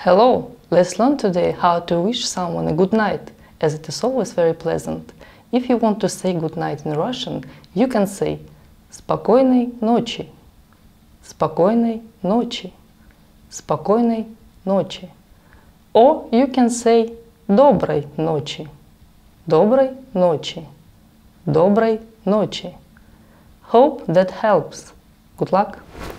Hello! Let's learn today how to wish someone a good night, as it is always very pleasant. If you want to say good night in Russian, you can say «Спокойной ночи», «Спокойной ночи», «Спокойной ночи». Or you can say «Доброй ночи», «Доброй ночи», «Доброй ночи». Hope that helps. Good luck!